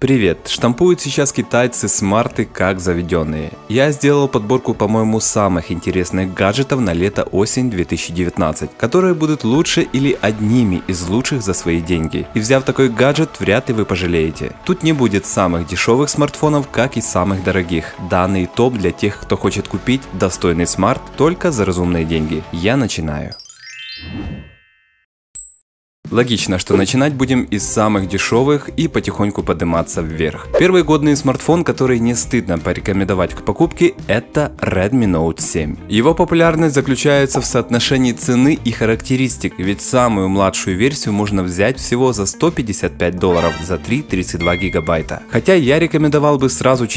Привет! Штампуют сейчас китайцы смарты как заведенные. Я сделал подборку, по-моему, самых интересных гаджетов на лето-осень 2019, которые будут лучше или одними из лучших за свои деньги. И взяв такой гаджет, вряд ли вы пожалеете. Тут не будет самых дешевых смартфонов, как и самых дорогих. Данный топ для тех, кто хочет купить достойный смарт только за разумные деньги. Я начинаю. Логично, что начинать будем из самых дешевых и потихоньку подниматься вверх. Первый годный смартфон, который не стыдно порекомендовать к покупке, это Redmi Note 7. Его популярность заключается в соотношении цены и характеристик, ведь самую младшую версию можно взять всего за $155 за 3,32 гигабайта. Хотя я рекомендовал бы сразу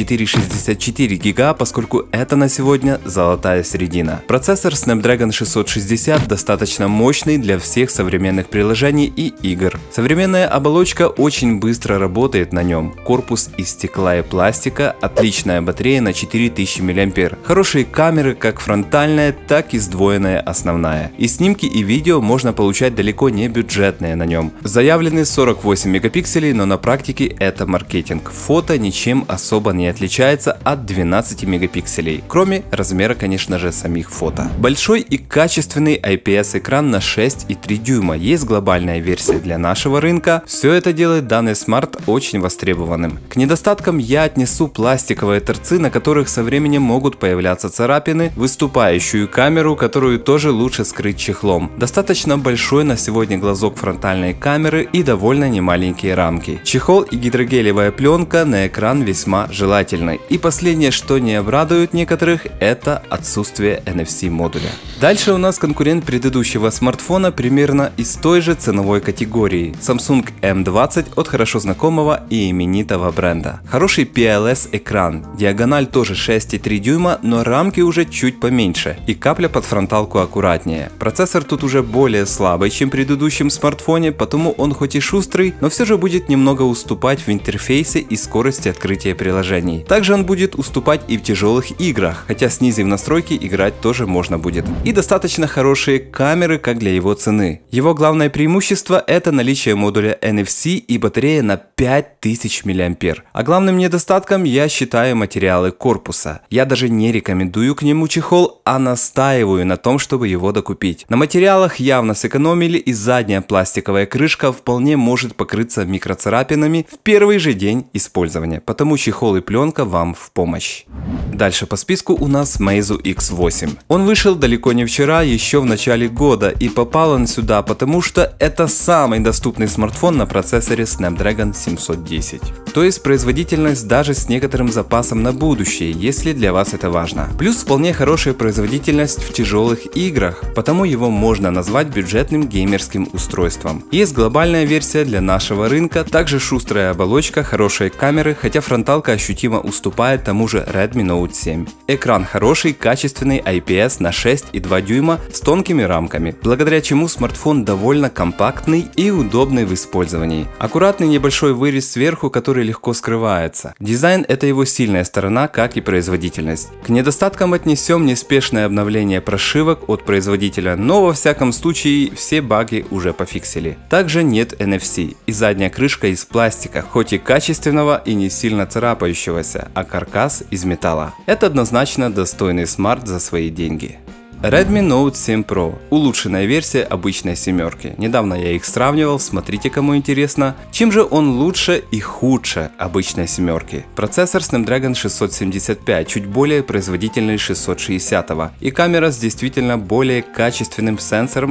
4,64 гига, поскольку это на сегодня золотая середина. Процессор Snapdragon 660 достаточно мощный для всех современных приложений и игр. Современная оболочка очень быстро работает на нем. Корпус из стекла и пластика, отличная батарея на 4000 мАh. Хорошие камеры, как фронтальная, так и сдвоенная основная. И снимки и видео можно получать далеко не бюджетные на нем. Заявлены 48 мегапикселей, но на практике это маркетинг. Фото ничем особо не отличается от 12 мегапикселей, кроме размера, конечно же, самих фото. Большой и качественный IPS экран на 6,3 дюйма. Есть глобальная версия для нашего рынка. Все это делает данный смарт очень востребованным. К недостаткам я отнесу пластиковые торцы, на которых со временем могут появляться царапины, выступающую камеру, которую тоже лучше скрыть чехлом. Достаточно большой на сегодня глазок фронтальной камеры и довольно немаленькие рамки. Чехол и гидрогелевая пленка на экран весьма желательны. И последнее, что не обрадует некоторых, это отсутствие NFC модуля. Дальше у нас конкурент предыдущего смартфона примерно из той же ценовой категории. Samsung M20 от хорошо знакомого и именитого бренда. Хороший PLS экран, диагональ тоже 6,3 дюйма, но рамки уже чуть поменьше и капля под фронталку аккуратнее. Процессор тут уже более слабый, чем в предыдущем смартфоне, потому он хоть и шустрый, но все же будет немного уступать в интерфейсе и скорости открытия приложений. Также он будет уступать и в тяжелых играх, хотя снизив настройки играть тоже можно будет. И достаточно хорошие камеры, как для его цены. Его главное преимущество — это наличие модуля NFC и батарея на 5000 мАh. А главным недостатком я считаю материалы корпуса. Я даже не рекомендую к нему чехол, а настаиваю на том, чтобы его докупить. На материалах явно сэкономили, и задняя пластиковая крышка вполне может покрыться микроцарапинами в первый же день использования, потому чехол и пленка вам в помощь. Дальше по списку у нас Meizu X8. Он вышел далеко не вчера, еще в начале года, и попал он сюда, потому что это самый доступный смартфон на процессоре Snapdragon 710. То есть производительность даже с некоторым запасом на будущее, если для вас это важно. Плюс вполне хорошая производительность в тяжелых играх, потому его можно назвать бюджетным геймерским устройством. Есть глобальная версия для нашего рынка, также шустрая оболочка, хорошие камеры, хотя фронталка ощутимо уступает тому же Redmi Note 7. Экран хороший, качественный IPS на 6,2 дюйма с тонкими рамками, благодаря чему смартфон довольно компактный и удобный в использовании. Аккуратный небольшой вырез сверху, который легко скрывается. Дизайн — это его сильная сторона, как и производительность. К недостаткам отнесем неспешное обновление прошивок от производителя, но во всяком случае все баги уже пофиксили. Также нет NFC и задняя крышка из пластика, хоть и качественного и не сильно царапающегося, а каркас из металла. Это однозначно достойный смарт за свои деньги. Redmi Note 7 Pro – улучшенная версия обычной семерки. Недавно я их сравнивал, смотрите, кому интересно. Чем же он лучше и худше обычной семерки? Процессор Snapdragon 675, чуть более производительный 660, и камера с действительно более качественным сенсором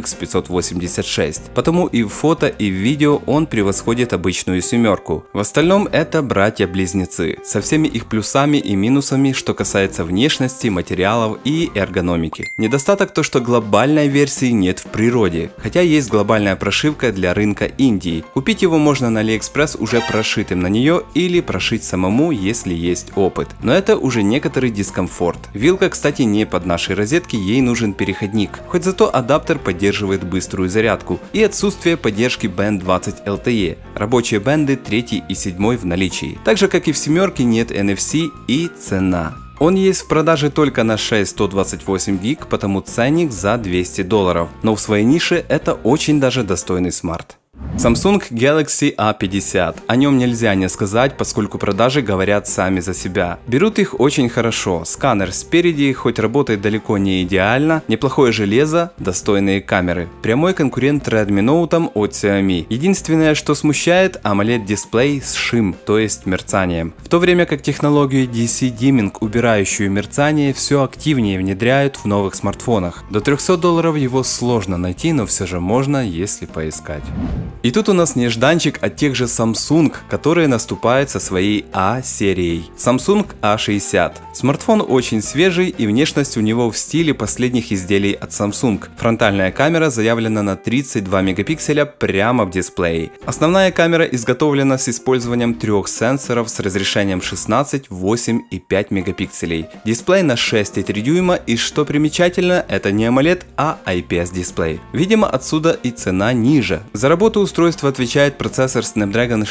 AMX586. Потому и в фото, и в видео он превосходит обычную семерку. В остальном это братья-близнецы, со всеми их плюсами и минусами, что касается внешности, материалов и эргономики. Недостаток то, что глобальной версии нет в природе, хотя есть глобальная прошивка для рынка Индии. Купить его можно на AliExpress уже прошитым на нее или прошить самому, если есть опыт. Но это уже некоторый дискомфорт. Вилка, кстати, не под нашей розетки, ей нужен переходник, хоть зато адаптер поддерживает быструю зарядку и отсутствие поддержки Band 20 LTE. Рабочие бенды 3 и 7 в наличии. Так же как и в семерке нет NFC и цена. Он есть в продаже только на 6/128 гиг, потому ценник за $200, но в своей нише это очень даже достойный смарт. Samsung Galaxy A50. О нем нельзя не сказать, поскольку продажи говорят сами за себя. Берут их очень хорошо. Сканер спереди, хоть работает далеко не идеально, неплохое железо, достойные камеры. Прямой конкурент Redmi Note от Xiaomi. Единственное, что смущает, AMOLED дисплей с шим, то есть мерцанием. В то время как технологию DC Dimming, убирающую мерцание, все активнее внедряют в новых смартфонах. До $300 его сложно найти, но все же можно, если поискать. И тут у нас нежданчик от тех же Samsung, которые наступают со своей A-серией. Samsung A60. Смартфон очень свежий и внешность у него в стиле последних изделий от Samsung. Фронтальная камера заявлена на 32 мегапикселя прямо в дисплее. Основная камера изготовлена с использованием 3 сенсоров с разрешением 16, 8 и 5 мегапикселей. Дисплей на 6,3 дюйма и, что примечательно, это не AMOLED, а IPS дисплей. Видимо, отсюда и цена ниже. За работу устройства отвечает процессор Snapdragon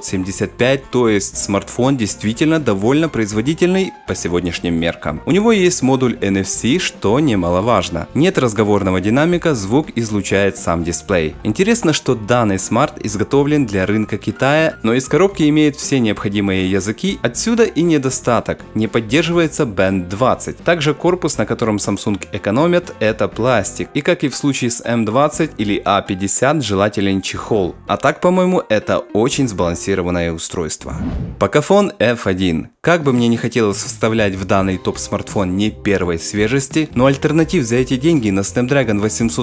675, то есть смартфон действительно довольно производительный по сегодняшним меркам. У него есть модуль NFC, что немаловажно. Нет разговорного динамика, звук излучает сам дисплей. Интересно, что данный смарт изготовлен для рынка Китая, но из коробки имеет все необходимые языки, отсюда и недостаток. Не поддерживается Band 20. Также корпус, на котором Samsung экономят, это пластик. И как и в случае с M20 или A50, желателен чехол. А так, по-моему, это очень сбалансированное устройство. Pocophone F1. Как бы мне не хотелось вставлять в данный топ-смартфон не первой свежести, но альтернатив за эти деньги на Snapdragon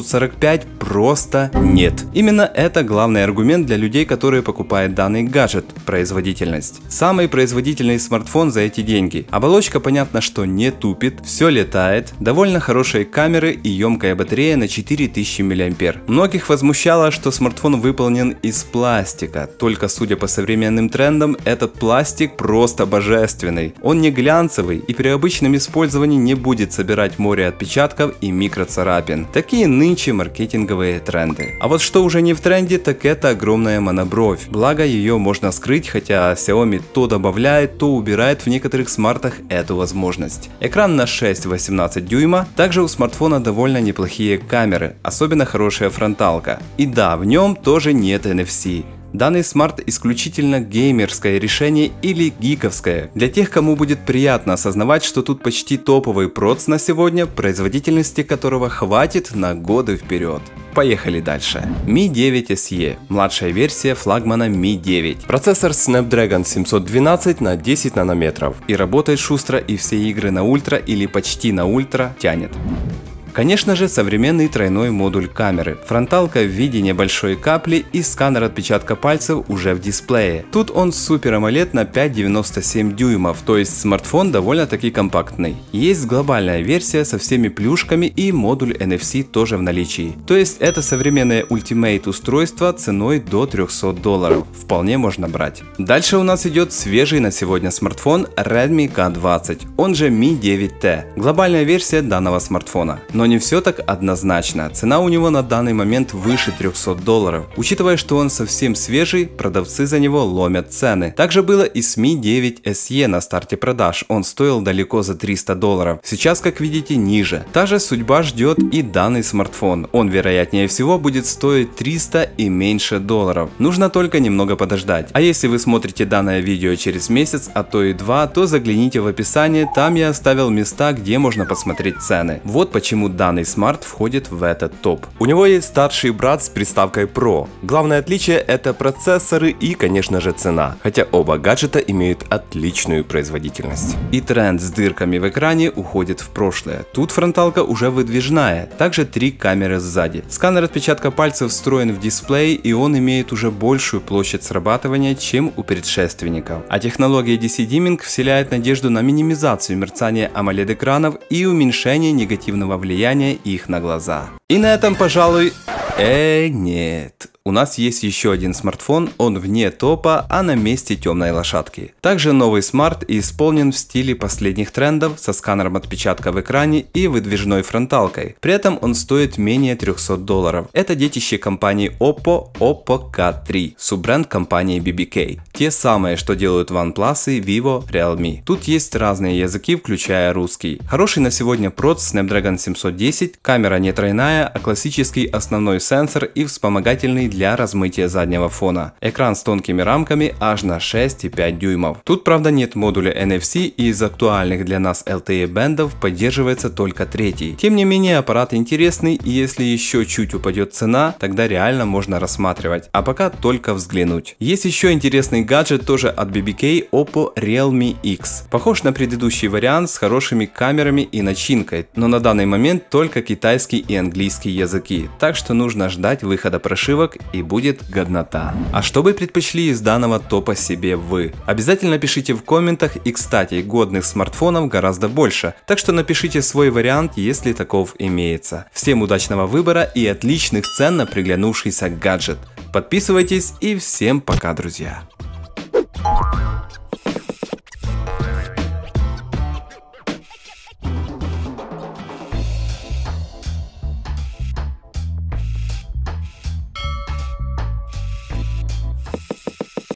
845 просто нет. Именно это главный аргумент для людей, которые покупают данный гаджет – производительность. Самый производительный смартфон за эти деньги. Оболочка, понятно, что не тупит, все летает, довольно хорошие камеры и емкая батарея на 4000 мАh. Многих возмущало, что смартфон выполнен из пластика, только судя по современным трендам, этот пластик просто божественный. Он не глянцевый и при обычном использовании не будет собирать море отпечатков и микроцарапин. Такие нынче маркетинговые тренды. А вот что уже не в тренде, так это огромная монобровь. Благо ее можно скрыть, хотя Xiaomi то добавляет, то убирает в некоторых смартах эту возможность. Экран на 6,18 дюйма. Также у смартфона довольно неплохие камеры, особенно хорошая фронталка. И да, в нем тоже нет NFC. Данный смарт исключительно геймерское решение или гиковское. Для тех, кому будет приятно осознавать, что тут почти топовый проц на сегодня, производительности которого хватит на годы вперед. Поехали дальше. Mi 9 SE. Младшая версия флагмана Mi 9. Процессор Snapdragon 712 на 10 нанометров. И работает шустро, и все игры на ультра или почти на ультра тянет. Конечно же, современный тройной модуль камеры, фронталка в виде небольшой капли и сканер отпечатка пальцев уже в дисплее. Тут он Super AMOLED на 5,97 дюймов, то есть смартфон довольно-таки компактный. Есть глобальная версия со всеми плюшками и модуль NFC тоже в наличии. То есть это современное Ultimate устройство ценой до $300. Вполне можно брать. Дальше у нас идет свежий на сегодня смартфон Redmi K20, он же Mi 9T. Глобальная версия данного смартфона. Но не все так однозначно, цена у него на данный момент выше $300. Учитывая, что он совсем свежий, продавцы за него ломят цены. Также было и с Mi 9 SE на старте продаж, он стоил далеко за $300. Сейчас, как видите, ниже. Та же судьба ждет и данный смартфон, он вероятнее всего будет стоить 300 и меньше долларов. Нужно только немного подождать. А если вы смотрите данное видео через месяц, а то и два, то загляните в описание, там я оставил места, где можно посмотреть цены. Вот почему данный смарт входит в этот топ. У него есть старший брат с приставкой Pro. Главное отличие — это процессоры и, конечно же, цена. Хотя оба гаджета имеют отличную производительность. И тренд с дырками в экране уходит в прошлое. Тут фронталка уже выдвижная. Также 3 камеры сзади. Сканер отпечатка пальцев встроен в дисплей, и он имеет уже большую площадь срабатывания, чем у предшественников. А технология DC Dimming вселяет надежду на минимизацию мерцания AMOLED экранов и уменьшение негативного влияния их на глаза. И на этом, пожалуй, нет. У нас есть еще один смартфон, он вне топа, а на месте темной лошадки. Также новый смарт исполнен в стиле последних трендов со сканером отпечатка в экране и выдвижной фронталкой. При этом он стоит менее $300. Это детище компании Oppo K3, суббренд компании BBK. Те самые, что делают OnePlus, Vivo, Realme. Тут есть разные языки, включая русский. Хороший на сегодня проц Snapdragon 710, камера не тройная, а классический основной сенсор и вспомогательный для размытия заднего фона. Экран с тонкими рамками аж на 6,5 дюймов. Тут, правда, нет модуля NFC, и из актуальных для нас LTE бендов поддерживается только третий. Тем не менее, аппарат интересный, и если еще чуть упадет цена, тогда реально можно рассматривать, а пока только взглянуть. Есть еще интересный гаджет тоже от BBK, Oppo Realme X. Похож на предыдущий вариант с хорошими камерами и начинкой, но на данный момент только китайский и английский языки, так что нужно ждать выхода прошивок и будет годнота. А что бы предпочли из данного топа себе вы? Обязательно пишите в комментах, и кстати, годных смартфонов гораздо больше, так что напишите свой вариант, если таков имеется. Всем удачного выбора и отличных цен на приглянувшийся гаджет. Подписывайтесь и всем пока, друзья!